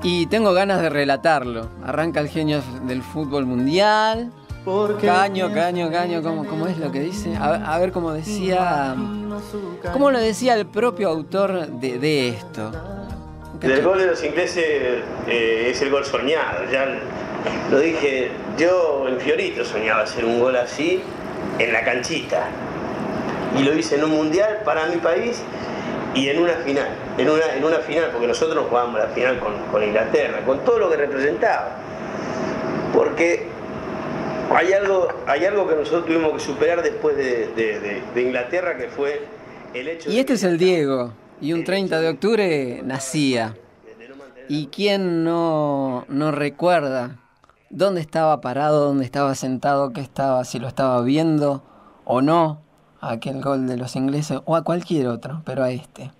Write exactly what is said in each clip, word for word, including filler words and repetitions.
Y tengo ganas de relatarlo. Arranca el genio del fútbol mundial. Caño, caño, caño, ¿cómo, cómo es lo que dice? A, a ver cómo decía... ¿Cómo lo decía el propio autor de, de esto? El gol de los ingleses eh, es el gol soñado. Ya lo dije, yo en Fiorito soñaba hacer un gol así en la canchita. Y lo hice en un mundial para mi país y en una final. En una, en una final, porque nosotros jugábamos la final con, con Inglaterra, con todo lo que representaba. Porque hay algo, hay algo que nosotros tuvimos que superar después de, de, de, de Inglaterra, que fue el hecho de... Y este es el Diego, y un treinta de octubre nacía. ¿Y quién no, no recuerda dónde estaba parado, dónde estaba sentado, qué estaba, si lo estaba viendo o no, a aquel gol de los ingleses, o a cualquier otro, pero a este?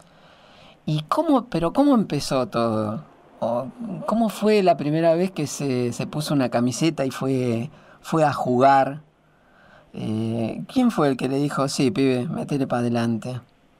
¿Y cómo, pero cómo empezó todo? ¿O cómo fue la primera vez que se, se puso una camiseta y fue, fue a jugar? Eh, ¿Quién fue el que le dijo, sí, pibe, métele para adelante?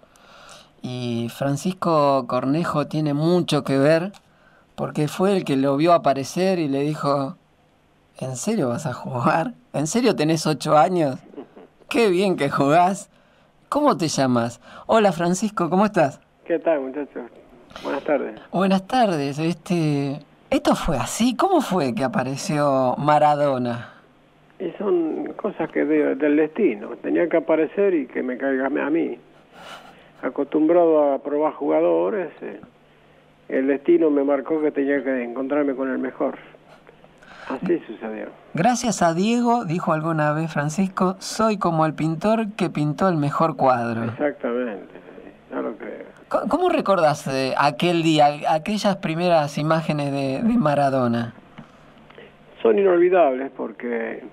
Y Francisco Cornejo tiene mucho que ver, porque fue el que lo vio aparecer y le dijo, ¿en serio vas a jugar? ¿En serio tenés ocho años? ¡Qué bien que jugás! ¿Cómo te llamas? Hola Francisco, ¿cómo estás? ¿Qué tal, muchachos? Buenas tardes. Buenas tardes. Este, ¿esto fue así? ¿Cómo fue que apareció Maradona? Y son cosas que de, del destino. Tenía que aparecer y que me caiga a mí. Acostumbrado a probar jugadores, eh, el destino me marcó que tenía que encontrarme con el mejor. Así sucedió. Gracias a Diego, dijo alguna vez Francisco, soy como el pintor que pintó el mejor cuadro. Exactamente, ya lo creo. ¿Cómo, cómo recordás eh, aquel día, aquellas primeras imágenes de, de Maradona? Son inolvidables porque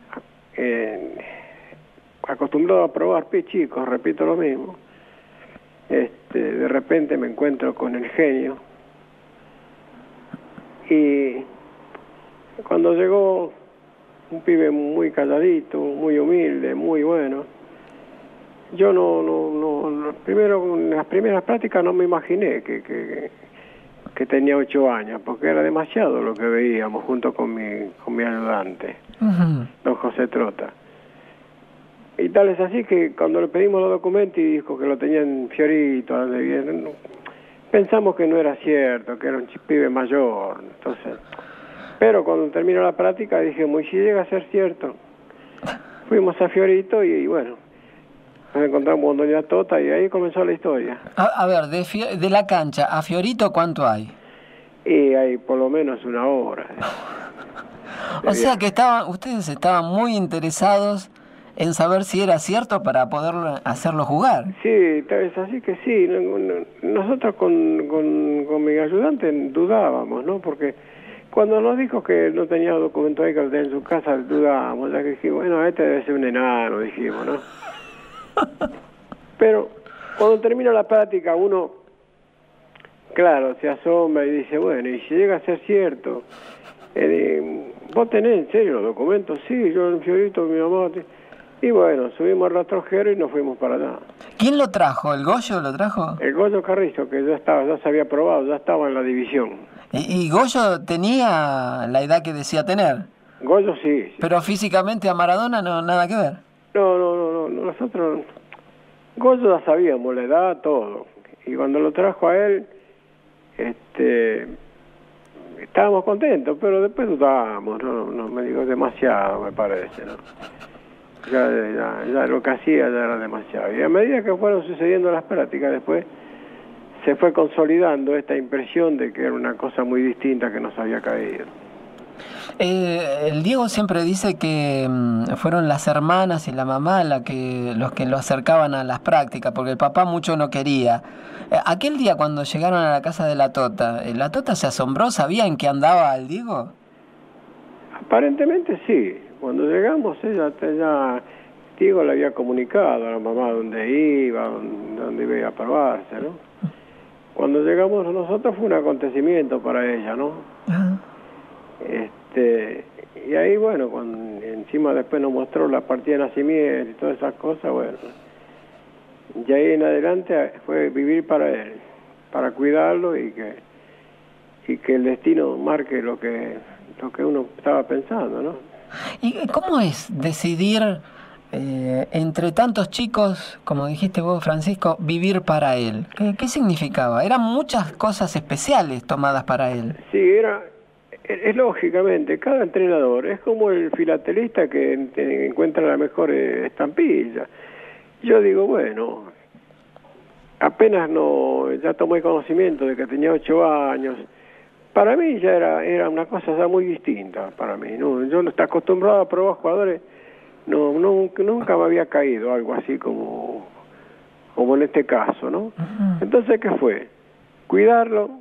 eh, acostumbrado a probar pies chicos, repito lo mismo, este, de repente me encuentro con el genio y cuando llegó un pibe muy calladito, muy humilde, muy bueno, yo no, no, no, no primero en las primeras prácticas no me imaginé que, que, que tenía ocho años, porque era demasiado lo que veíamos junto con mi, con mi ayudante, uh-huh. Don José Trota. Y tal es así que cuando le pedimos los documentos y dijo que lo tenía en Fiorito, pensamos que no era cierto, que era un pibe mayor, entonces... Pero cuando terminó la práctica dije, muy si llega a ser cierto. Fuimos a Fiorito y, y bueno, nos encontramos con Doña Tota y ahí comenzó la historia. A, a ver, de, Fio- de la cancha a Fiorito, ¿cuánto hay? Y hay por lo menos una hora. O sea que estaban, ustedes estaban muy interesados en saber si era cierto para poder hacerlo jugar. Sí, es así que sí. Nosotros con, con, con mi ayudante dudábamos, ¿no? Porque... Cuando nos dijo que no tenía documento ahí que lo tenía en su casa, dudábamos, ya que dijimos, bueno, este debe ser un enano, dijimos, ¿no? Pero cuando termina la práctica uno, claro, se asombra y dice, bueno, y si llega a ser cierto, eh, ¿vos tenés en serio los documentos? Sí, yo en Fiorito, mi mamá... Y bueno, subimos al rastrojero y nos fuimos para allá. ¿Quién lo trajo? ¿El Goyo lo trajo? El Goyo Carrizo, que ya estaba, ya se había probado, ya estaba en la división. ¿Y, y Goyo tenía la edad que decía tener? Goyo sí, sí. Pero físicamente a Maradona no nada que ver. No, no, no, no, nosotros... Goyo ya sabíamos la edad, todo. Y cuando lo trajo a él, este... estábamos contentos, pero después dudábamos, no, no me digo demasiado, me parece, ¿no? Ya, ya, ya lo que hacía ya era demasiado. Y a medida que fueron sucediendo las prácticas, después se fue consolidando esta impresión de que era una cosa muy distinta que nos había caído. Eh, el Diego siempre dice que um, fueron las hermanas y la mamá la que, los que lo acercaban a las prácticas, porque el papá mucho no quería. Eh, aquel día cuando llegaron a la casa de la Tota, ¿la Tota se asombró? ¿Sabía en qué andaba el Diego? Aparentemente sí. Cuando llegamos, ella, ella Diego le había comunicado a la mamá dónde iba, dónde, dónde iba a probarse, ¿no? Cuando llegamos nosotros fue un acontecimiento para ella, ¿no? Uh-huh. Este, y ahí, bueno, cuando encima después nos mostró la partida de nacimiento y todas esas cosas, bueno, y ahí en adelante fue vivir para él, para cuidarlo y que y que el destino marque lo que, lo que uno estaba pensando, ¿no? ¿Y cómo es decidir eh, entre tantos chicos, como dijiste vos, Francisco, vivir para él? ¿Qué, qué significaba? Eran muchas cosas especiales tomadas para él. Sí, era, es, es lógicamente, cada entrenador es como el filatelista que en, encuentra la mejor estampilla. Yo digo, bueno, apenas no, ya tomé conocimiento de que tenía ocho años. Para mí ya era era una cosa ya muy distinta para mí, ¿no? Yo no estaba acostumbrado a probar jugadores, no, no nunca me había caído algo así como, como en este caso, ¿no? Uh-huh. Entonces, ¿qué fue? Cuidarlo,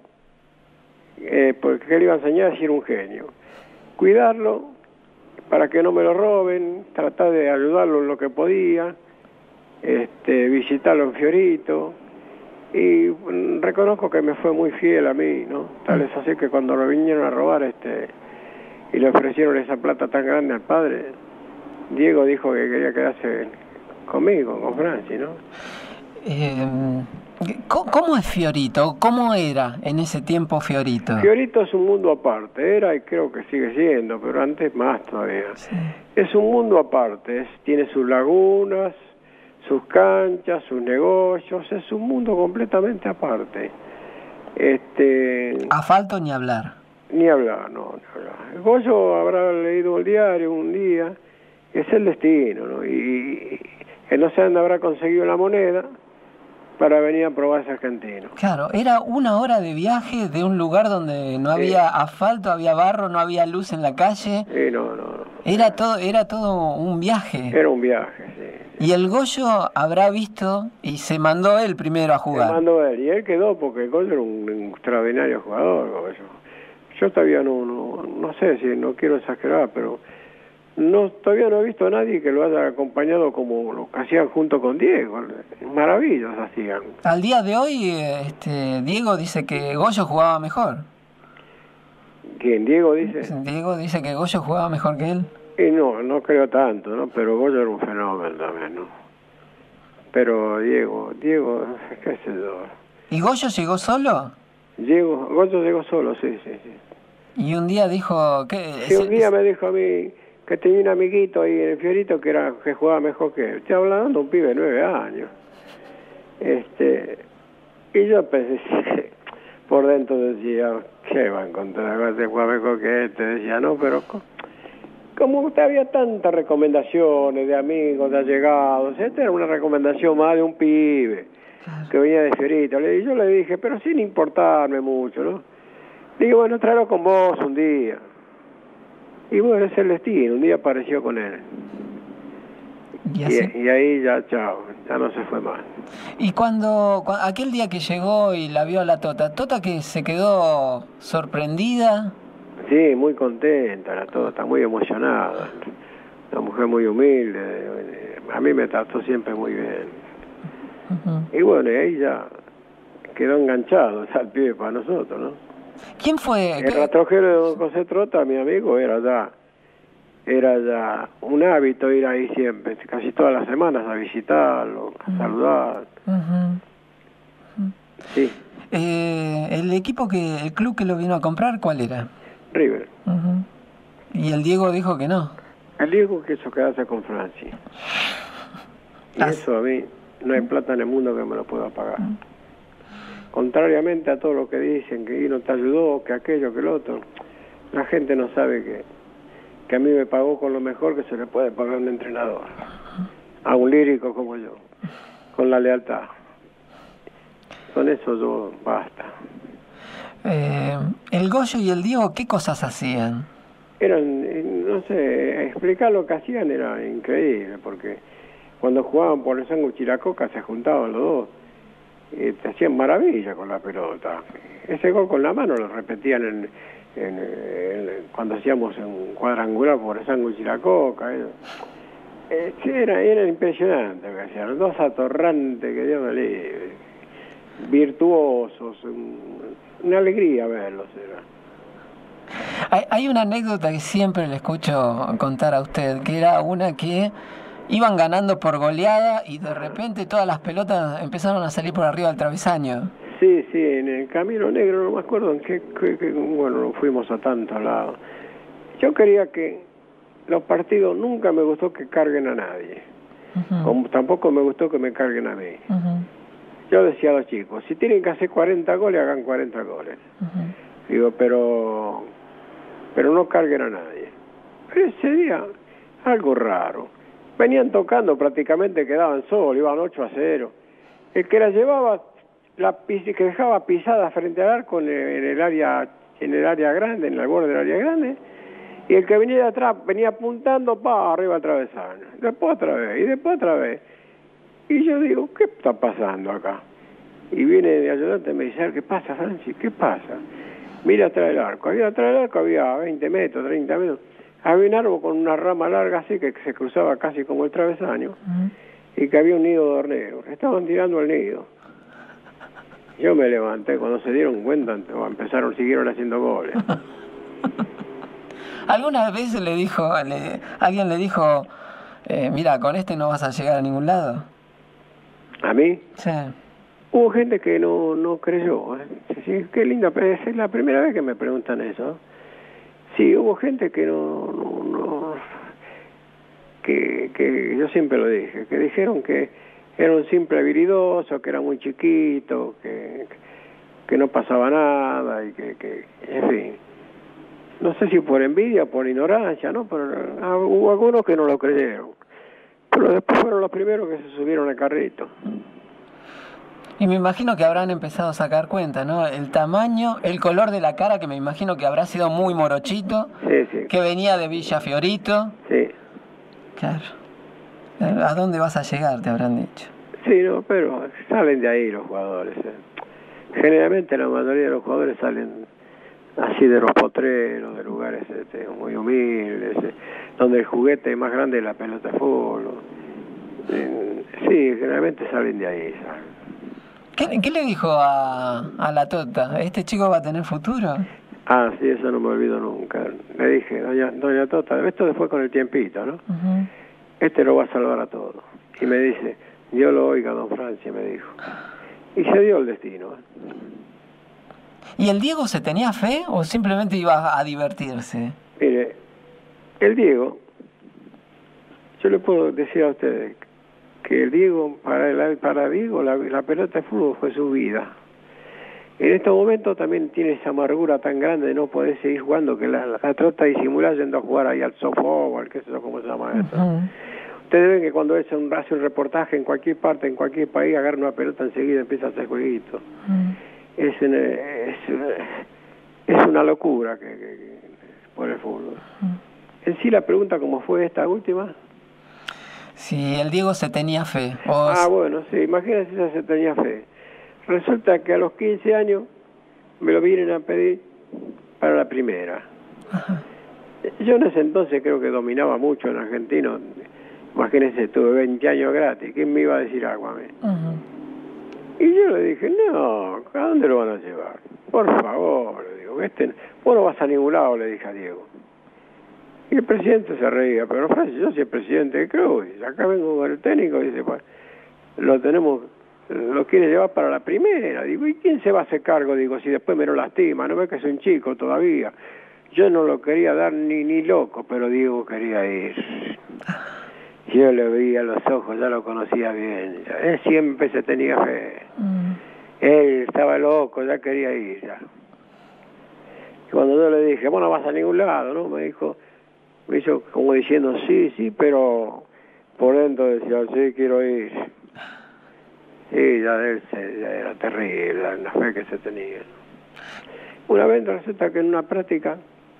eh, porque él iba a enseñar a ser un genio. Cuidarlo para que no me lo roben, tratar de ayudarlo en lo que podía, este, visitarlo en Fiorito. Y reconozco que me fue muy fiel a mí, ¿no? Tal es así que cuando lo vinieron a robar este y le ofrecieron esa plata tan grande al padre, Diego dijo que quería quedarse conmigo, con Franci, ¿no? Eh, ¿Cómo es Fiorito? ¿Cómo era en ese tiempo Fiorito? Fiorito es un mundo aparte, era y creo que sigue siendo, pero antes más todavía. Sí. Es un mundo aparte, es, tiene sus lagunas, sus canchas, sus negocios, es un mundo completamente aparte. Este, Asfalto ni hablar. Ni hablar, no, ni hablar. Goyo habrá leído el diario un día, es el destino, ¿no? Y, y no sé dónde habrá conseguido la moneda para venir a probarse argentino. Claro, era una hora de viaje de un lugar donde no había sí. asfalto, había barro, no había luz en la calle. Sí, no, no, no. Era todo, era todo un viaje. Era un viaje, sí. Y el Goyo habrá visto y se mandó él primero a jugar. Se mandó él, y él quedó porque el Goyo era un, un extraordinario jugador, Goyo. Yo todavía no, no, no sé si, no quiero exagerar, pero no todavía no he visto a nadie que lo haya acompañado como lo que hacían junto con Diego. Maravillas hacían. Al día de hoy, este, Diego dice que Goyo jugaba mejor. ¿Quién? ¿Diego dice? Diego dice que Goyo jugaba mejor que él. Y no, no creo tanto, ¿no? Pero Goyo era un fenómeno también, ¿no? Pero Diego, Diego, qué sé yo. ¿Y Goyo llegó solo? Diego, Goyo llegó solo, sí, sí, sí. Y un día dijo... que Sí, un día me dijo a mí que tenía un amiguito ahí en el Fiorito que era que jugaba mejor que él. Estoy hablando de un pibe de nueve años. Este, y yo pensé, por dentro decía, ¿qué va a encontrar? ¿Se juega mejor que este? Decía, no, pero... Como usted había tantas recomendaciones de amigos, de allegados, esta era una recomendación más de un pibe que venía de Fiorito. Y yo le dije, pero sin importarme mucho, ¿no? Digo, bueno, tráelo con vos un día. Y bueno, es el destino, un día apareció con él. ¿Y, y, y ahí ya, chao, ya no se fue más. Y cuando, cuando, aquel día que llegó y la vio a la Tota, ¿Tota que se quedó sorprendida? Sí, muy contenta, la Tota, muy emocionada. Una mujer muy humilde, a mí me trató siempre muy bien. Uh-huh. Y bueno, y ahí ya quedó enganchado, ya el pibe para nosotros, ¿no? ¿Quién fue? El rastrojero de don José Trota, mi amigo, era ya, era ya un hábito ir ahí siempre, casi todas las semanas a visitarlo, a uh-huh. saludar. Uh-huh. Uh-huh. Sí. Eh, ¿El equipo que, el club que lo vino a comprar, cuál era? River. Uh-huh. Y el Diego dijo que no. El Diego quiso quedarse con Franci. Y ah. eso a mí, no hay plata en el mundo que me lo pueda pagar. Uh-huh. Contrariamente a todo lo que dicen, que no te ayudó, que aquello, que el otro, la gente no sabe que, que a mí me pagó con lo mejor que se le puede pagar a un entrenador, a un lírico como yo, con la lealtad. Con eso yo basta. Eh, el Goyo y el Diego, ¿qué cosas hacían? Eran, no sé, explicar lo que hacían era increíble, porque cuando jugaban por el Sango Chiracoca se juntaban los dos. Y te hacían maravilla con la pelota. Ese gol con la mano lo repetían en, en, en, cuando hacíamos un cuadrangular por el Sango Chiracoca. Eh, era, era impresionante lo que hacían. Los dos atorrantes que Dios me libre. Virtuosos. Una alegría verlos. Era. Hay, hay una anécdota que siempre le escucho contar a usted, que era una que iban ganando por goleada y de repente todas las pelotas empezaron a salir por arriba del travesaño. Sí, sí, en el Camino Negro, no me acuerdo en qué, qué, qué bueno, no fuimos a tantos lados. Yo quería que los partidos, nunca me gustó que carguen a nadie, uh-huh. Como tampoco me gustó que me carguen a mí. Uh-huh. Yo decía a los chicos, si tienen que hacer cuarenta goles, hagan cuarenta goles. Uh-huh. Digo, pero, pero no carguen a nadie. Pero ese día, algo raro. Venían tocando, prácticamente quedaban solos, iban ocho a cero. El que la llevaba, la que dejaba pisada frente al arco en el, en el área, en el área grande, en el borde del área grande, y el que venía de atrás venía apuntando para arriba al travesaño. Después otra vez, y después otra vez. Y yo digo, ¿qué está pasando acá? Y viene de ayudante y me dice, ¿qué pasa, Francis? ¿Qué pasa? Mira atrás del arco. Había atrás del arco, había veinte metros, treinta metros. Había un árbol con una rama larga así que se cruzaba casi como el travesaño. Uh-huh. Y que había un nido de horneros. Estaban tirando el nido. Yo me levanté, cuando se dieron cuenta, empezaron, siguieron haciendo goles. ¿Alguna vez le dijo, le, alguien le dijo, eh, mira, con este no vas a llegar a ningún lado? ¿A mí? Sí. Hubo gente que no, no creyó. ¿eh? Sí, qué linda, es la primera vez que me preguntan eso. Sí, hubo gente que no, no, no que, que yo siempre lo dije, que dijeron que era un simple habilidoso, que era muy chiquito, que, que no pasaba nada y que, que, en fin. No sé si por envidia o por ignorancia, ¿no? Pero ah, hubo algunos que no lo creyeron. Pero después fueron los primeros que se subieron al carrito. Y me imagino que habrán empezado a sacar cuenta, ¿no? El tamaño, el color de la cara, que me imagino que habrá sido muy morochito. Sí, sí. Que venía de Villa Fiorito. Sí. Claro. ¿A dónde vas a llegar? Te habrán dicho. Sí, no, pero salen de ahí los jugadores. ¿eh? Generalmente la mayoría de los jugadores salen así de los potreros, de lugares este, muy humildes, eh, donde el juguete más grande es la pelota de fútbol. Eh, sí, generalmente salen de ahí. ¿sabes? ¿Qué, ¿Qué le dijo a, a la Tota? ¿Este chico va a tener futuro? Ah, sí, eso no me olvido nunca. Le dije, doña, doña Tota, esto después con el tiempito, ¿no? Uh-huh. Este lo va a salvar a todos. Y me dice, Dios lo oiga, don Francia, me dijo. Y se dio el destino. ¿Y el Diego se tenía fe o simplemente iba a divertirse? Mire, el Diego, yo le puedo decir a ustedes que el Diego, para, el, para Diego, la, la pelota de fútbol fue su vida. En estos momentos también tiene esa amargura tan grande de no poder seguir jugando, que la, la trata de disimular yendo a jugar ahí al softball, qué sé yo, cómo se llama eso. Uh-huh. Ustedes ven que cuando hace un, hace un reportaje en cualquier parte, en cualquier país, agarra una pelota enseguida y empieza a hacer jueguitos. Uh-huh. Es, es, es una locura que, que, que por el fútbol. Uh-huh. En sí la pregunta, ¿cómo fue esta última? Si el Diego se tenía fe. O... Ah, bueno, sí, imagínense si se tenía fe. Resulta que a los quince años me lo vienen a pedir para la primera. Ajá. Yo en ese entonces creo que dominaba mucho en argentino. Imagínense, tuve veinte años gratis. ¿Quién me iba a decir algo a mí? Ajá. Y yo le dije, no, ¿a dónde lo van a llevar? Por favor, le digo, este, vos no vas a ningún lado, le dije a Diego. Y el presidente se reía, pero Francis, yo soy el presidente de Cruz, y acá vengo con el técnico y dice, pues, lo tenemos, lo quiere llevar para la primera. Digo, ¿y quién se va a hacer cargo? Digo, si después me lo lastima, no ves que soy un chico todavía. Yo no lo quería dar ni, ni loco, pero Diego quería ir. Yo le veía los ojos, ya lo conocía bien. Ya. Él siempre se tenía fe. Mm. Él estaba loco, ya quería ir. Ya. Y cuando yo le dije, vos no vas a ningún lado, ¿no? Me dijo, me hizo como diciendo, sí, sí, pero por dentro decía, sí, quiero ir. Sí, ya él se, ya era terrible, la fe que se tenía. Una vez resulta que en una práctica,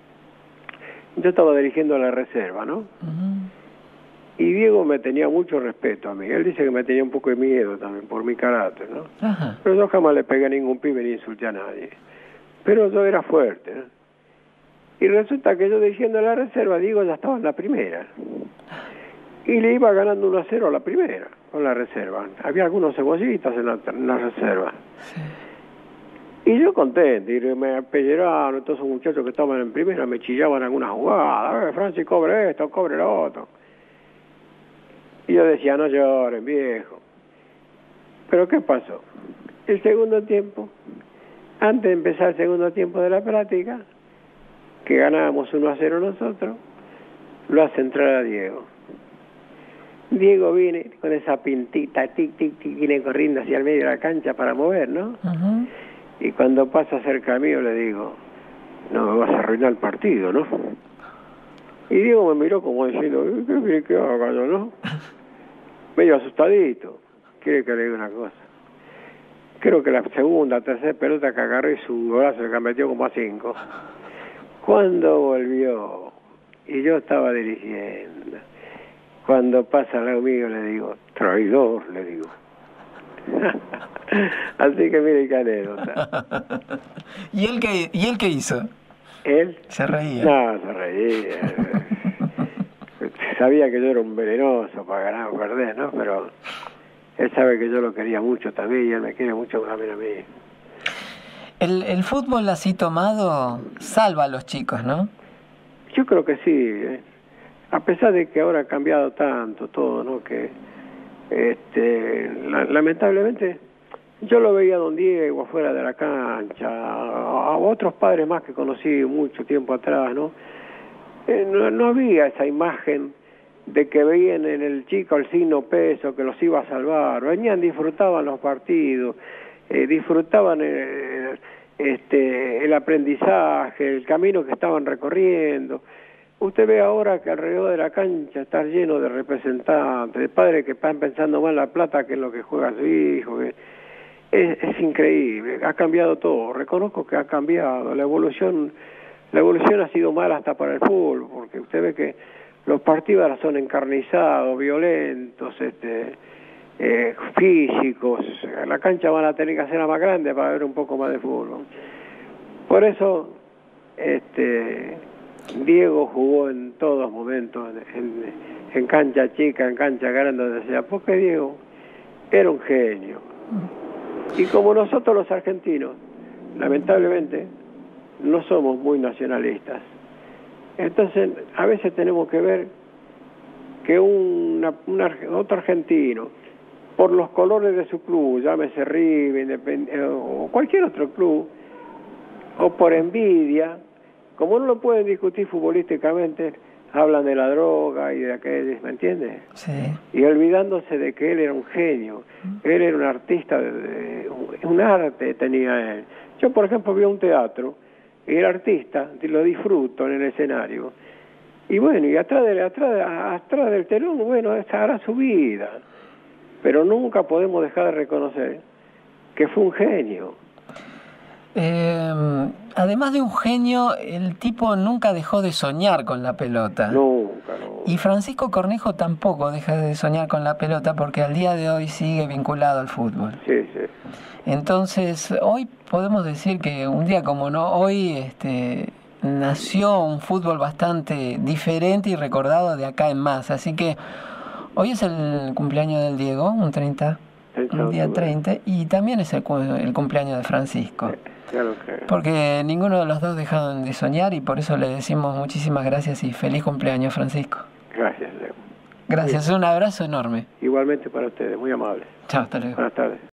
yo estaba dirigiendo la reserva, ¿no? Uh-huh. Y Diego me tenía mucho respeto a mí. Él dice que me tenía un poco de miedo también por mi carácter, ¿no? Uh-huh. Pero yo jamás le pegué a ningún pibe ni insulté a nadie. Pero yo era fuerte, ¿no? Y resulta que yo dirigiendo la reserva, Diego ya estaba en la primera. Y le iba ganando uno a cero a la primera, con la reserva. Había algunos cebollitas en la, en la reserva. Sí. Y yo contento, y me apelleraron, todos esos muchachos que estaban en primera me chillaban algunas jugadas, eh, Francis, cobre esto, cobre lo otro. Y yo decía, no lloren, viejo. Pero ¿qué pasó? el segundo tiempo, antes de empezar el segundo tiempo de la práctica, que ganábamos uno a cero nosotros, lo hace entrar a Diego. Diego viene con esa pintita, tic, tic, tic, viene corriendo hacia el medio de la cancha para mover, ¿no? Uh-huh. Y cuando pasa cerca mío le digo, no me vas a arruinar el partido, ¿no? Y Diego me miró como diciendo, ¿qué quiere que haga yo, no? Medio asustadito. Quiere que le diga una cosa. Creo que la segunda, tercera pelota que agarré es un golazo que metió como a cinco. Cuando volvió, y yo estaba dirigiendo, cuando pasa al lado mío le digo, traidor, le digo. Así que mire qué anécdota. ¿Y él qué, ¿Y él qué hizo? ¿Él? Se reía. No, se reía. Sabía que yo era un venenoso para ganar o perder, ¿no? Pero él sabe que yo lo quería mucho también y él me quiere mucho también a mí. El, el fútbol así tomado salva a los chicos, ¿no? Yo creo que sí. ¿eh? A pesar de que ahora ha cambiado tanto todo, ¿no? Que este, la, lamentablemente yo lo veía a don Diego afuera de la cancha, a, a otros padres más que conocí mucho tiempo atrás, ¿no? Eh, no, no había esa imagen de que veían en el chico el signo peso que los iba a salvar. Venían, disfrutaban los partidos, eh, disfrutaban el, este, el aprendizaje, el camino que estaban recorriendo. Usted ve ahora que alrededor de la cancha está lleno de representantes, de padres que están pensando más en la plata que en lo que juega su hijo. Que es, es increíble, ha cambiado todo. Reconozco que ha cambiado. La evolución, la evolución ha sido mala hasta para el fútbol, porque usted ve que los partidos ahora son encarnizados, violentos, este, eh, físicos. La cancha van a tener que hacerla más grande para ver un poco más de fútbol. Por eso, este, Diego jugó en todos momentos, en, en cancha chica, en cancha grande, donde sea, porque Diego era un genio. Y como nosotros los argentinos, lamentablemente, no somos muy nacionalistas. Entonces, a veces tenemos que ver que una, una, otro argentino, por los colores de su club, llámese River, o cualquier otro club, o por envidia, como no lo pueden discutir futbolísticamente, hablan de la droga y de aquello, ¿me entiendes? Sí. Y olvidándose de que él era un genio, él era un artista, de, de, un arte tenía él. Yo, por ejemplo, vi un teatro, y el artista lo disfruto en el escenario. Y bueno, y atrás, de, atrás, atrás del telón, bueno, esa hará su vida. Pero nunca podemos dejar de reconocer que fue un genio. Eh, además de un genio, el tipo nunca dejó de soñar con la pelota. Nunca, no. Y Francisco Cornejo tampoco deja de soñar con la pelota porque al día de hoy sigue vinculado al fútbol. Sí, sí. Entonces, hoy podemos decir que un día como no, hoy este, nació un fútbol bastante diferente y recordado de acá en más. Así que hoy es el cumpleaños del Diego, un treinta, un día treinta, y también es el, el cumpleaños de Francisco. Claro que... Porque ninguno de los dos dejaron de soñar y por eso le decimos muchísimas gracias y feliz cumpleaños, Francisco. Gracias, Leo. Gracias, un abrazo enorme. Igualmente para ustedes, muy amable. Chao, hasta luego. Buenas tardes.